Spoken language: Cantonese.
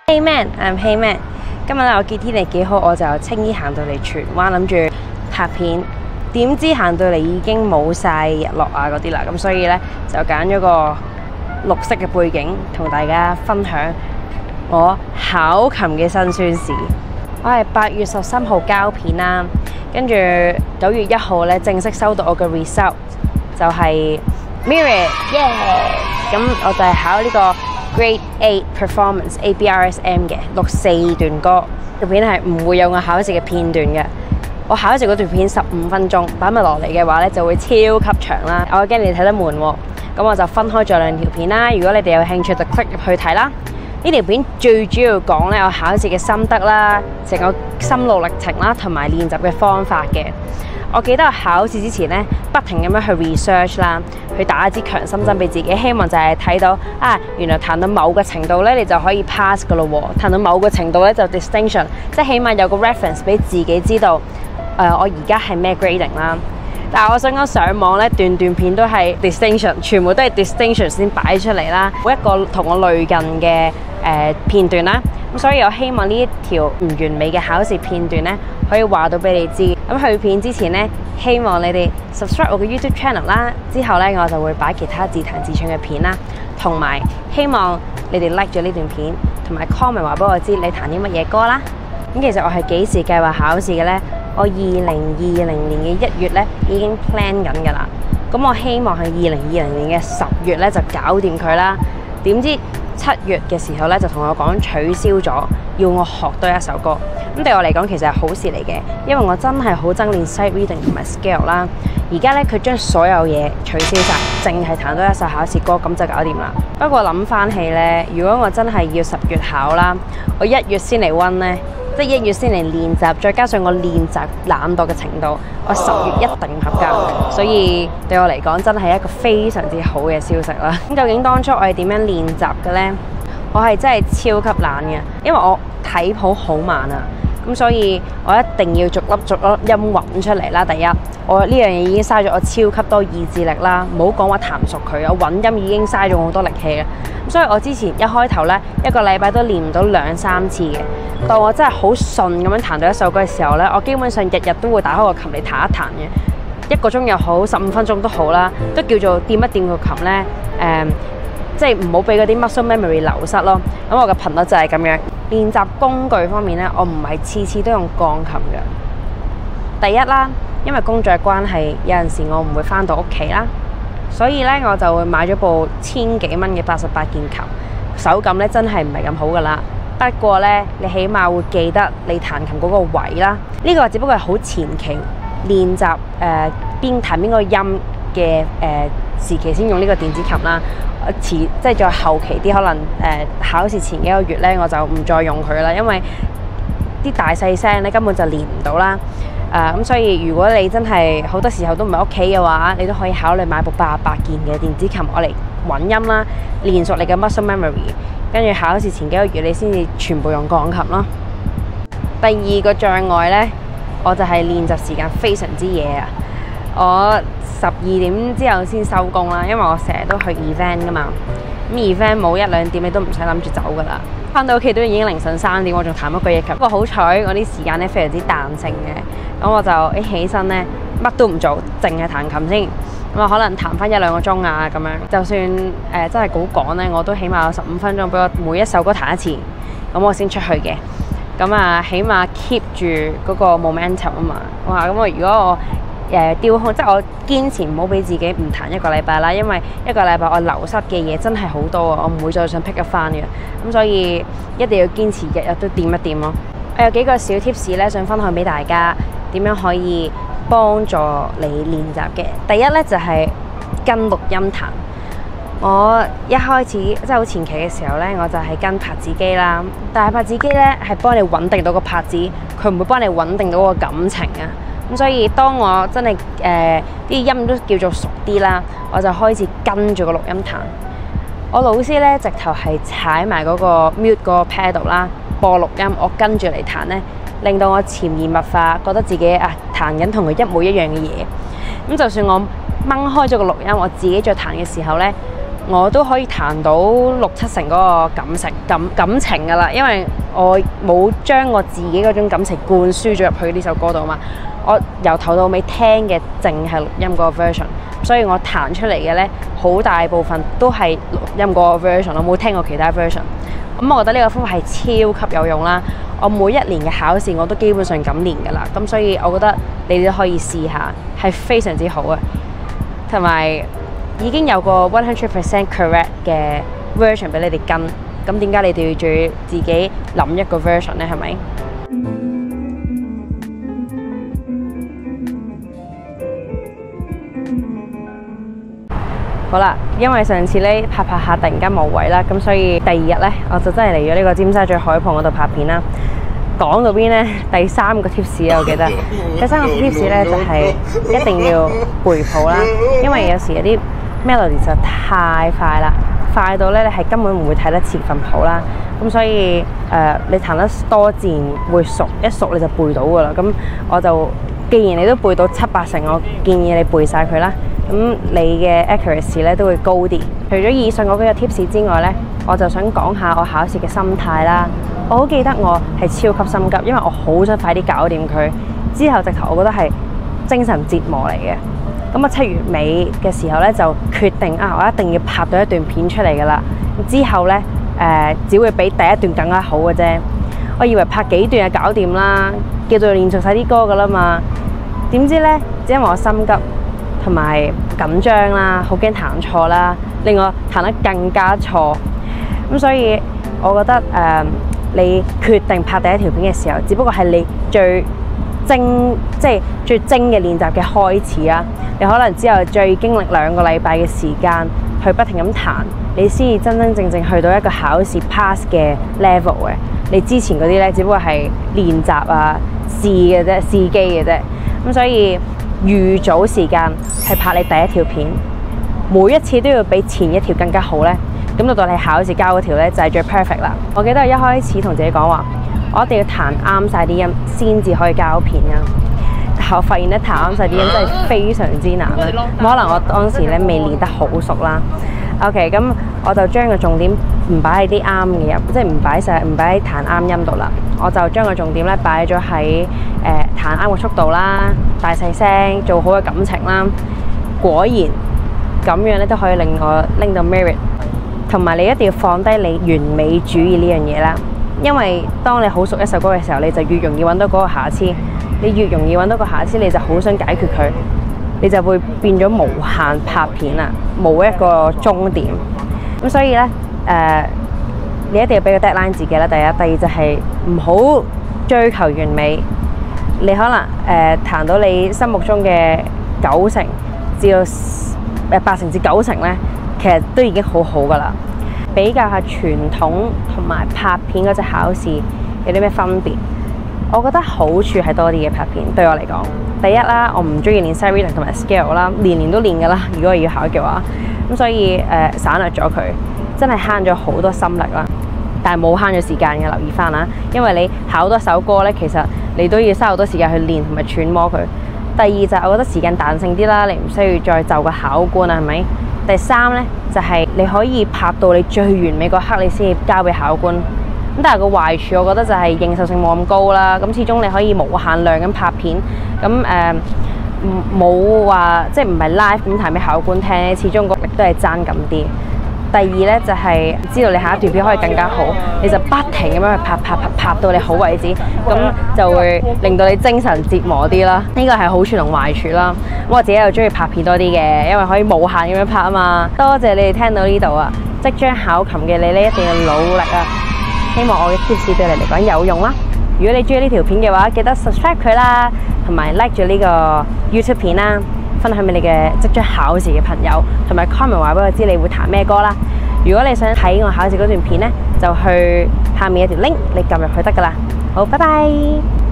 Hey man，I'm Hey man。今日咧我見天氣幾好，我就青衣行到嚟荃灣，諗住拍片。點知行到嚟已經冇晒日落啊嗰啲啦，咁所以咧就揀咗個綠色嘅背景，同大家分享我考琴嘅辛酸史。我係8月13號交片啦，跟住9月1號咧正式收到我嘅 result， 就係 Merit， 耶！咁我就係考呢個Grade 8 Performance ABRSM 嘅64段歌，條片係唔會有我考試嘅片段嘅。我考試嗰段片15分鐘，擺埋落嚟嘅話咧就會超級長啦。我驚你睇得悶喎，咁我就分開咗2條片啦。如果你哋有興趣就 click 入去睇啦。呢條片最主要講咧我考試嘅心得啦，成個心路歷程啦，同埋練習嘅方法嘅。我記得我考試之前咧，不停咁樣去 research 啦，去打一支強心針俾自己，希望就係睇到原來彈到某個程度咧，你就可以 pass 噶咯喎。彈到某個程度咧就 distinction， 即係起碼有個 reference 俾自己知道，我而家係咩 grading 啦。但係我想講上網咧，段片都係 distinction， 全部都係 distinction 先擺出嚟啦，每一個同我類近嘅片段啦。咁所以我希望呢一條唔完美嘅考試片段咧，可以話到俾你知。咁去片之前咧，希望你哋 subscribe 我嘅 YouTube channel 啦。之後咧，我就會擺其他自彈自唱嘅片啦，同埋希望你哋 like 咗呢段片，同埋 comment 話俾我知你彈啲乜嘢歌啦。咁其實我係幾時計劃考試嘅咧？我2020年嘅1月咧已經 plan 緊㗎啦。咁我希望係2020年嘅10月咧就搞掂佢啦。點知7月嘅時候咧就同我講取消咗，要我學多一首歌。咁對我嚟講其實係好事嚟嘅，因為我真係好憎練 sight reading 同埋 scale 啦。而家咧佢將所有嘢取消晒，淨係彈多一首考試歌，咁就搞掂啦。不過諗翻起咧，如果我真係要10月考啦，我1月先嚟溫咧，即係1月先嚟練習，再加上我練習懶惰嘅程度，我10月一定唔合格。所以對我嚟講真係一個非常之好嘅消息啦。咁究竟當初我係點樣練習嘅呢？我係真係超級懶嘅，因為我睇譜好慢啊。咁所以我一定要逐粒音揾出嚟啦。第一，我呢樣嘢已經嘥咗我超級多意志力啦。唔好講話彈熟佢，我揾音已經嘥咗好多力氣嘅。咁所以我之前一開頭呢，1個禮拜都練唔到2-3次嘅。到我真係好順咁樣彈到一首歌嘅時候呢，我基本上日日都會打開個琴嚟彈一彈嘅，1個鐘又好，15分鐘都好啦，都叫做掂一掂個琴呢。即係唔好俾嗰啲 muscle memory 流失咯。咁我嘅頻率就係咁樣。練習工具方面呢，我唔係次次都用鋼琴嘅。第一啦，因為工作嘅關係，有陣時我唔會返到屋企啦，所以呢，我就會買咗部1000幾蚊嘅88鍵琴，手感呢真係唔係咁好噶啦。不過呢，你起碼會記得你彈琴嗰個位啦。呢個只不過係好前期練習邊彈邊個音嘅時期先用呢個電子琴啦。即係再後期啲，可能考試前幾個月咧，我就唔再用佢啦，因為啲大細聲咧根本就練唔到啦。咁所以如果你真係好多時候都唔喺屋企嘅話，你都可以考慮買部88鍵嘅電子琴，我嚟揾音啦，練熟你嘅 muscle memory。跟住考試前幾個月，你先至全部用鋼琴咯。第二個障礙呢，我就係練習時間非常之夜啊！我12點之後先收工啦，因為我成日都去 event 噶嘛。咁 event 冇1-2點你都唔使諗住走噶啦，翻到屋企都已經凌晨3點，我仲彈乜鬼嘢琴。不過好彩我啲時間咧非常之彈性嘅，咁我就一起身咧乜都唔做，淨係彈琴先。咁啊可能彈翻1-2個鐘啊咁樣。就算真係好趕咧，我都起碼有15分鐘俾我每一首歌彈一次，咁我先出去嘅。咁啊起碼 keep 住嗰個 momentum 啊嘛。哇！咁我如果我調控，即係我堅持唔好俾自己唔彈1個禮拜啦，因為1個禮拜我流失嘅嘢真係好多啊，我唔會再想 pick up 翻嘅。咁所以一定要堅持日日都掂一掂咯。我有幾個小 tips 咧，想分享俾大家，點樣可以幫助你練習嘅。第一咧就係跟錄音彈。我一開始即係好前期嘅時候咧，我就係跟拍子機啦。但係拍子機咧係幫你穩定到個拍子，佢唔會幫你穩定到個感情啊。咁所以當我真係啲音都叫做熟啲啦，我就開始跟住個錄音彈。我老師咧直頭係踩埋嗰個 mute 嗰個 pedal 啦，播錄音，我跟住嚟彈咧，令到我潛移默化覺得自己彈緊同佢一模一樣嘅嘢。咁就算我掹開咗個錄音，我自己再彈嘅時候咧， 我都可以彈到6、7成嗰個感情㗎啦，因為我冇將我自己嗰種感情灌輸咗入去呢首歌度嘛。我由頭到尾聽嘅淨係錄音嗰個 version， 所以我彈出嚟嘅呢，好大部分都係錄音嗰個 version， 我冇聽過其他 version。咁我覺得呢個方法係超級有用啦。我每一年嘅考試我都基本上咁練㗎啦，咁所以我覺得你哋都可以試下，係非常之好啊。同埋已經有個100% correct 嘅 version 俾你哋跟，咁點解你哋要仲要自己諗一個 version 呢？係咪？好啦，因為上次咧拍下突然間冇位啦，咁所以第2日咧我就真係嚟咗呢個尖沙咀海旁嗰度拍片啦。講到邊呢？第3個 tips 啊，我記得第3個 tips 咧就係一定要背譜啦，因為有時有啲 melody 就太快啦，快到咧你係根本唔會睇得切份譜啦。咁所以你彈得多自然會熟，一熟你就背到噶啦。咁我就既然你都背到7、8成，我建議你背晒佢啦。咁你嘅 accuracy 咧都會高啲。除咗以上嗰幾個 tips 之外咧，我就想講下我考試嘅心態啦。我好記得我係超級心急，因為我好想快啲搞掂佢。之後直頭我覺得係精神折磨嚟嘅。咁我7月尾嘅時候咧就決定我一定要拍到一段片出嚟㗎啦。之後咧只會比第一段更加好嘅啫。我以為拍幾段就搞掂啦，叫做練熟晒啲歌㗎啦嘛。點知咧，只因為我心急同埋緊張啦，好驚彈錯啦，令我彈得更加錯。咁所以我覺得你決定拍第一條片嘅時候，只不過係你最精嘅練習嘅開始啊！你可能之後再經歷2個禮拜嘅時間去不停咁彈，你先至真正去到一個考試 pass 嘅 level 嘅。你之前嗰啲咧，只不過係練習啊、試嘅啫、試機嘅啫。咁所以預早時間係拍你第一條片，每一次都要比前一條更加好咧。咁到你考試交嗰條咧就係最 perfect 啦。我記得我一開始同自己講話，我一定要彈啱晒啲音先至可以交片啊。但係我發現咧，彈啱晒啲音真係非常之難啦。可能我當時咧未練得好熟啦。OK， 咁我就將個重點唔擺喺啲啱嘅音，即係唔擺喺彈啱音度啦。我就將個重點咧擺咗喺彈啱個速度啦、大細聲、做好嘅感情啦。果然咁樣咧都可以令我拎到 merit。同埋你一定要放低你完美主義呢樣嘢啦，因為當你好熟一首歌嘅時候，你就越容易揾到嗰個瑕疵。你越容易揾到個瑕疵，你就好想解決佢，你就會變咗無限拍片啦，冇一個終點。咁所以呢，你一定要俾個 deadline 自己啦。第一，第二就係唔好追求完美。你可能彈到你心目中嘅9成至到8成至9成呢，其實都已經好好噶啦。比較下傳統同埋拍片嗰隻考試有啲咩分別？我覺得好處係多啲嘅拍片，對我嚟講。第一啦，我唔中意練 sight reading 同埋 scale 啦，年年都練噶啦。如果我要考嘅話，咁所以省略咗佢，真係慳咗好多心力啦。但係冇慳咗時間嘅，留意翻啦。因為你考多首歌咧，其實你都要嘥好多時間去練同埋揣摩佢。第二就係我覺得時間彈性啲啦，你唔需要再就個考官啊，係咪？第3呢，就係你可以拍到你最完美嗰刻，你先至交俾考官。咁但係個壞處，我覺得就係認受性冇咁高啦。咁始終你可以無限量咁拍片，咁冇話即係唔係 live 咁彈俾考官聽，始終個力都係爭咁啲。第二呢，就係知道你下一段片可以更加好，你就不停咁樣去拍到你好為止，咁就會令到你精神折磨啲啦。呢個係好處同壞處啦。咁我自己又中意拍片多啲嘅，因為可以無限咁樣拍啊嘛。多謝你哋聽到呢度啊！即將考琴嘅你呢，一定要努力啊！希望我嘅 tips 對你嚟講有用啦。如果你中意呢條片嘅話，記得 subscribe 佢啦，同埋 like 咗呢個 YouTube 片啦，分享俾你嘅即將考試嘅朋友，同埋 comment 話俾我知你會彈咩歌啦。如果你想睇我考試嗰段片呢，就去下面有條 link，你撳入去得噶啦。好，拜拜。